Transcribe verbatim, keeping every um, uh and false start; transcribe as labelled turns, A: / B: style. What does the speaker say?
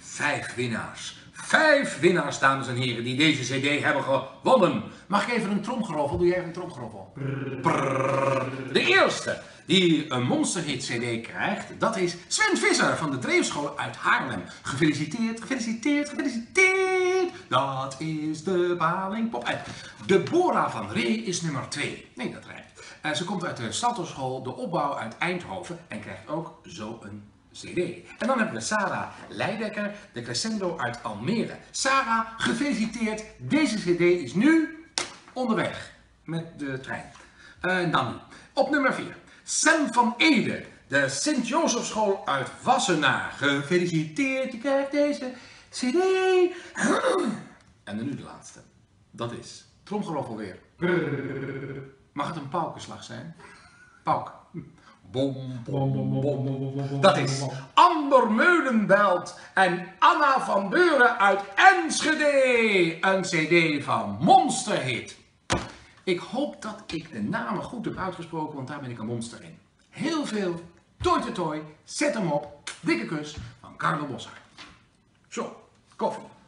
A: Vijf winnaars. Vijf winnaars, dames en heren, die deze cd hebben gewonnen. Mag ik even een tromgeroffel? Doe jij even een tromgeroffel? Brrr. De eerste die een Monsterhit cd krijgt, dat is Sven Visser van de Dreefschool uit Haarlem. Gefeliciteerd, gefeliciteerd, gefeliciteerd. Dat is de Balingpop. En Deborah van Ree is nummer twee. Nee, dat rijmt. Uh, ze komt uit de Saltoschool, de opbouw uit Eindhoven en krijgt ook zo een cd. En dan hebben we Sarah Leidekker, de Crescendo uit Almere. Sarah, gefeliciteerd. Deze cd is nu onderweg met de trein. Uh, dan op nummer vier. Sam van Ede, de Sint-Josefschool uit Wassenaar. Gefeliciteerd, je krijgt deze cd. En dan nu de laatste. Dat is, tromgeroffel weer. Mag het een paukenslag zijn? Pauk. Bom, bom, bom, bom, bom. Dat is Amber Meulenbelt en Anna van Beuren uit Enschede. Een cd van Monsterhit. Ik hoop dat ik de namen goed heb uitgesproken, want daar ben ik een monster in. Heel veel, toi toi toi, zet hem op, dikke kus van Carlo Bossard. Zo, koffie.